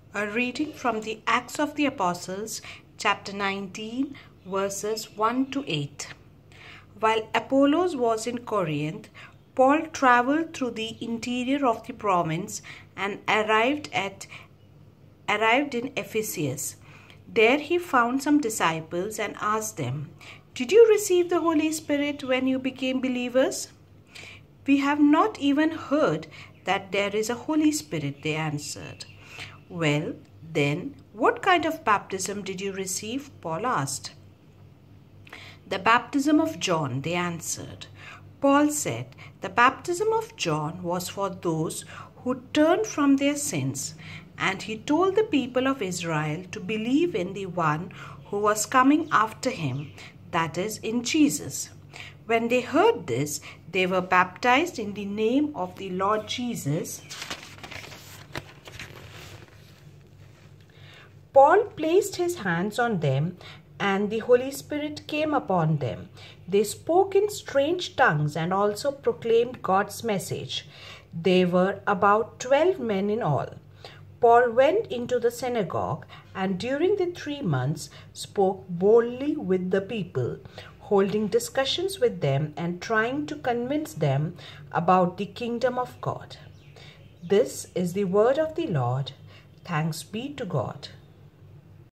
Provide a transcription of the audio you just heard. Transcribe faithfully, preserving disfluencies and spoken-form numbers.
A reading from the Acts of the Apostles, chapter nineteen, verses one to eight. While Apollos was in Corinth, Paul traveled through the interior of the province and arrived at arrived in Ephesus. There he found some disciples and asked them, "Did you receive the Holy Spirit when you became believers?" "We have not even heard that there is a Holy Spirit," they answered. "Well, then, what kind of baptism did you receive?" Paul asked. "The baptism of John," they answered. Paul said, "The baptism of John was for those who turned from their sins, and he told the people of Israel to believe in the one who was coming after him, that is, in Jesus." When they heard this, they were baptized in the name of the Lord Jesus. Paul placed his hands on them, and the Holy Spirit came upon them. They spoke in strange tongues and also proclaimed God's message. There were about twelve men in all. Paul went into the synagogue and during the three months spoke boldly with the people, holding discussions with them and trying to convince them about the kingdom of God. This is the word of the Lord. Thanks be to God.